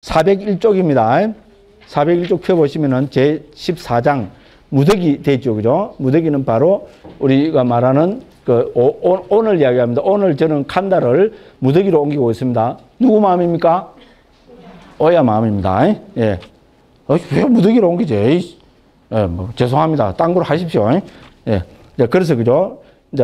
401쪽입니다. 401쪽 펴보시면은 제14장 무더기 돼 있죠. 그죠? 무더기는 바로 우리가 말하는 오늘 이야기합니다. 오늘 저는 칸다를 무더기로 옮기고 있습니다. 누구 마음입니까? 오야 마음입니다. 예. 왜 무더기로 옮기지? 예, 뭐, 죄송합니다. 딴 걸로 하십시오. 예. 그래서, 그죠?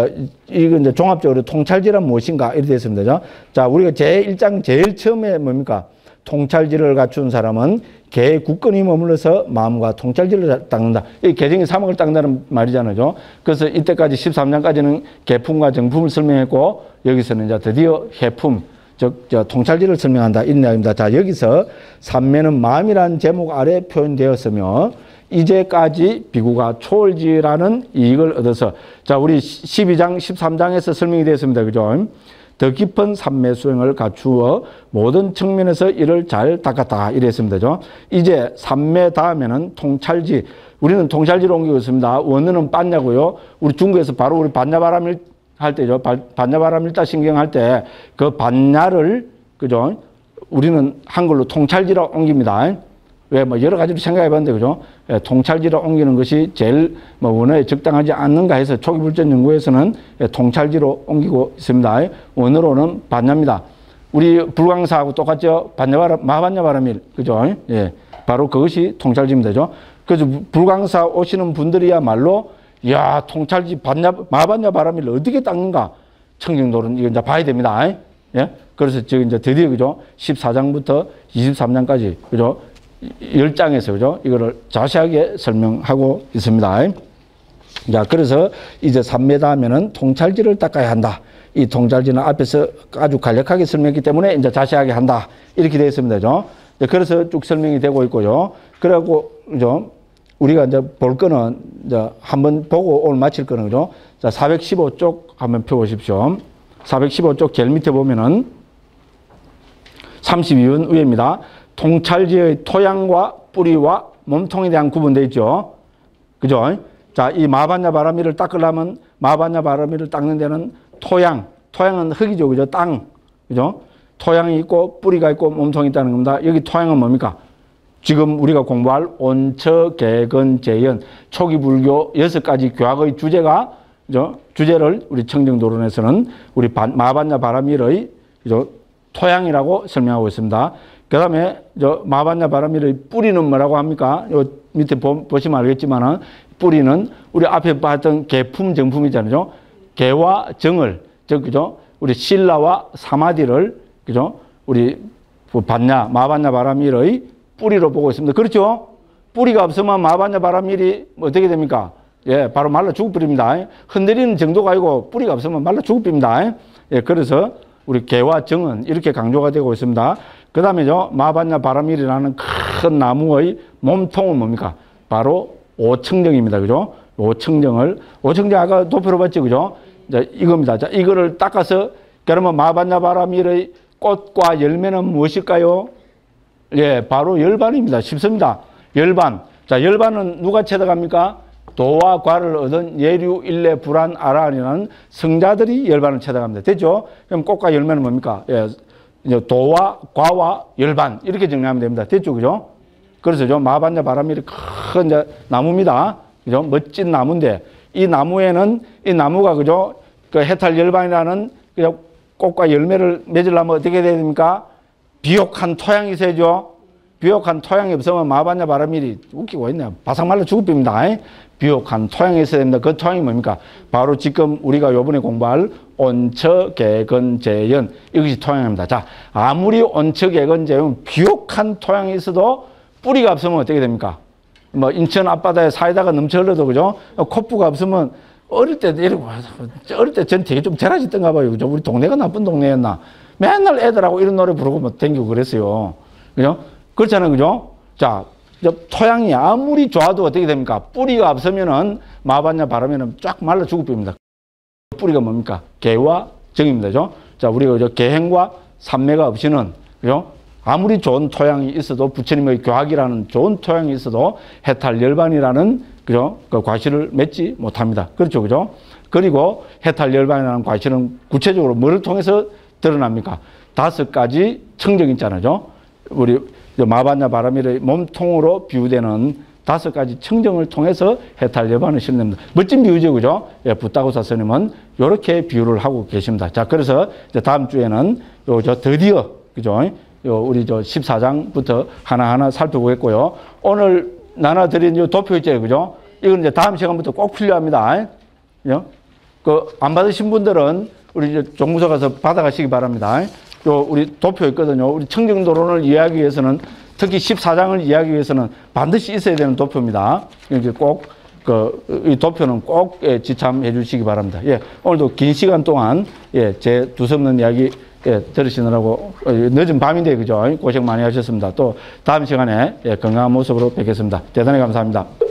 이건 이제 종합적으로 통찰지란 무엇인가? 이렇게 되었습니다. 자, 우리가 제1장 제일 처음에 뭡니까? 통찰지를 갖춘 사람은 개의 굳건히 머물러서 마음과 통찰지를 닦는다. 이 개정의 사목을 닦는다는 말이잖아요. 그래서 이때까지 13장까지는 개품과 정품을 설명했고, 여기서는 이제 드디어 해품, 즉, 통찰지를 설명한다. 이런 이야기입니다. 자, 여기서 삼매는 마음이라는 제목 아래 표현되었으며, 이제까지 비구가 초월지라는 이익을 얻어서, 자, 우리 12장, 13장에서 설명이 되었습니다. 그죠? 더 깊은 삼매 수행을 갖추어 모든 측면에서 이를 잘 닦았다. 이랬습니다. 그죠? 이제 삼매 다음에는 통찰지. 우리는 통찰지로 옮기고 있습니다. 원어는 빤냐고요. 우리 중국에서 바로 우리 반야바람일 할 때죠. 반야바람일다신경 할 때 그 반야를, 그죠? 우리는 한글로 통찰지로 옮깁니다. 왜, 뭐, 여러 가지로 생각해 봤는데, 그죠? 예, 통찰지로 옮기는 것이 제일, 뭐, 원어에 적당하지 않는가 해서 초기불전 연구에서는 통찰지로 옮기고 있습니다. 원어로는 반야입니다. 우리 불광사하고 똑같죠? 마반야바람일, 그죠? 예, 바로 그것이 통찰지입니다. 그죠? 그래서 불광사 오시는 분들이야말로, 야, 통찰지, 마반야바람일 어떻게 닦는가? 청정도는 이거 이제 봐야 됩니다. 예? 그래서 지금 이제 드디어, 그죠? 14장부터 23장까지, 그죠? 10장에서, 그죠? 이거를 자세하게 설명하고 있습니다. 자, 그래서 이제 3매다 하면은 통찰지를 닦아야 한다. 이 통찰지는 앞에서 아주 간략하게 설명했기 때문에 이제 자세하게 한다. 이렇게 되어 있습니다. 그죠? 그래서 쭉 설명이 되고 있고요. 그래갖고, 그죠? 우리가 이제 볼 거는 이제 한번 보고 오늘 마칠 거는, 그죠? 자, 415쪽 한번 펴보십시오. 415쪽 제일 밑에 보면은 32번 위입니다. 통찰지의 토양과 뿌리와 몸통에 대한 구분되어 있죠. 그죠? 자, 이 마반야바라미를 닦으려면 마반야바라미를 닦는 데는 토양은 흙이죠. 그죠? 땅. 그죠? 토양이 있고 뿌리가 있고 몸통이 있다는 겁니다. 여기 토양은 뭡니까? 지금 우리가 공부할 온처, 개근, 재연, 초기 불교 6가지 교학의 주제가, 그죠? 주제를 우리 청정도론에서는 우리 마반야바라밀의, 그죠? 토양이라고 설명하고 있습니다. 그 다음에, 마반야바라밀의 뿌리는 뭐라고 합니까? 요 밑에 보시면 알겠지만은, 뿌리는 우리 앞에 봤던 개품, 정품이잖아요. 개와 정을, 그죠? 우리 신라와 사마디를, 그죠? 우리 마반야바라밀의 뿌리로 보고 있습니다. 그렇죠? 뿌리가 없으면 마반야바라밀이 어떻게 됩니까? 예, 바로 말라 죽어버립니다. 흔들리는 정도가 아니고 뿌리가 없으면 말라 죽어버립니다. 예, 그래서 우리 개와 정은 이렇게 강조가 되고 있습니다. 그 다음에죠, 마반야바라밀이라는 큰 나무의 몸통은 뭡니까? 바로 오청정입니다. 그죠? 오청정 아까 도표로 봤죠? 그죠? 자, 이겁니다. 자, 이거를 닦아서, 그러면 마반야바라밀의 꽃과 열매는 무엇일까요? 예, 바로 열반입니다. 쉽습니다. 열반. 자, 열반은 누가 채덕합니까? 도와 과를 얻은 예류, 일레, 불안, 아라한이라는 성자들이 열반을 채덕합니다. 됐죠? 그럼 꽃과 열매는 뭡니까? 예, 도와 과와 열반. 이렇게 정리하면 됩니다. 됐죠? 그죠? 그래서 마반야바라밀이 큰 이제 나무입니다. 그죠? 멋진 나무인데, 이 나무에는, 이 나무가, 그죠? 그 해탈열반이라는 그죠? 꽃과 열매를 맺으려면 어떻게 돼야 됩니까? 비옥한 토양이 있어야죠. 비옥한 토양이 없으면 마반야바라밀이 웃기고 있네요. 바삭 말라 죽어버립니다. 비옥한 토양이 있어야 됩니다. 그 토양이 뭡니까? 바로 지금 우리가 요번에 공부할 온처, 개근, 재연, 이것이 토양입니다. 자, 아무리 온처, 개근, 재연, 비옥한 토양이 있어도 뿌리가 없으면 어떻게 됩니까? 뭐 인천 앞바다에 사이다가 넘쳐 흘러도, 그죠? 콧부가 없으면 어릴 때 전 되게 좀 제라짓던가 봐요. 그죠? 우리 동네가 나쁜 동네였나? 맨날 애들하고 이런 노래 부르고 뭐 댕기고 그랬어요. 그죠? 그렇잖아요. 그죠? 자, 토양이 아무리 좋아도 어떻게 됩니까? 뿌리가 없으면은 마반야바라밀은 쫙 말라 죽어버립니다. 뿌리가 뭡니까? 개와 정입니다. 그죠? 자, 우리가 개행과 삼매가 없이는, 그죠? 아무리 좋은 토양이 있어도, 부처님의 교학이라는 좋은 토양이 있어도 해탈열반이라는, 그죠? 그 과실을 맺지 못합니다. 그렇죠. 그죠? 그리고 해탈열반이라는 과실은 구체적으로 뭐를 통해서 드러납니까? 5가지 청정 있잖아요. 우리 마반야 바라밀의 몸통으로 비유되는 5가지 청정을 통해서 해탈 여반을 실현됩니다. 멋진 비유죠, 그죠? 예, 부타고사 스님은 이렇게 비유를 하고 계십니다. 자, 그래서 이제 다음 주에는 드디어, 그죠? 우리 14장부터 하나하나 살펴보겠고요. 오늘 나눠드린 요 도표 있죠, 그죠? 이건 이제 다음 시간부터 꼭 필요합니다. 안 받으신 분들은 우리 이제 종무소 가서 받아가시기 바랍니다. 우리 도표 있거든요. 우리 청정도론을 이해하기 위해서는 특히 14장을 이해하기 위해서는 반드시 있어야 되는 도표입니다. 이제 꼭, 이 도표는 꼭 지참해 주시기 바랍니다. 예, 오늘도 긴 시간 동안, 제 두서없는 이야기, 들으시느라고, 늦은 밤인데, 그죠? 고생 많이 하셨습니다. 또, 다음 시간에 건강한 모습으로 뵙겠습니다. 대단히 감사합니다.